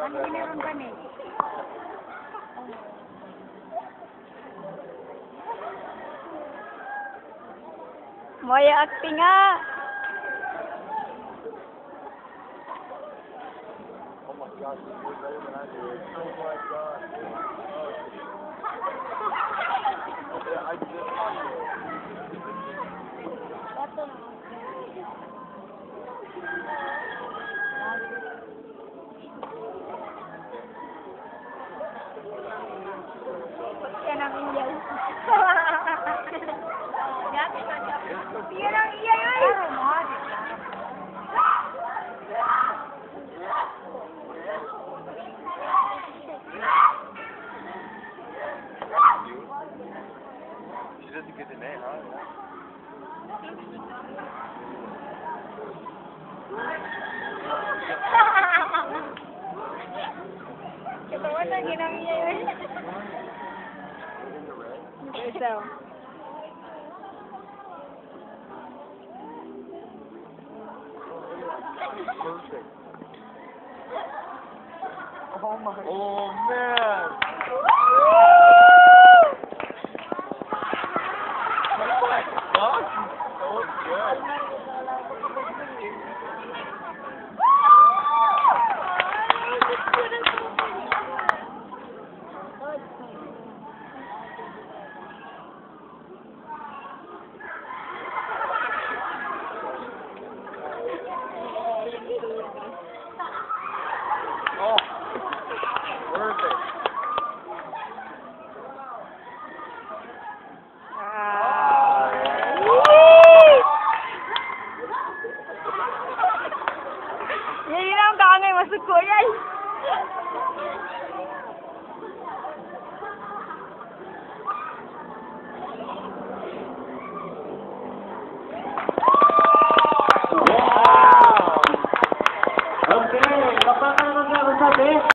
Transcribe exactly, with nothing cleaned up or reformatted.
Ano meron ba ni? Moya acting nga. Oh my God, this is better than I did. Oh my God. Yeah, I just Bato na. Yan ang iyaw. Yan ang iyaw. She doesn't get the name, huh? Katawa na ginang iyaw. Ito. Perfect. Oh my. Oh man. Oh my God, she's so good. Oh, perfect. Yan yun ang kangay, masuk ko yan.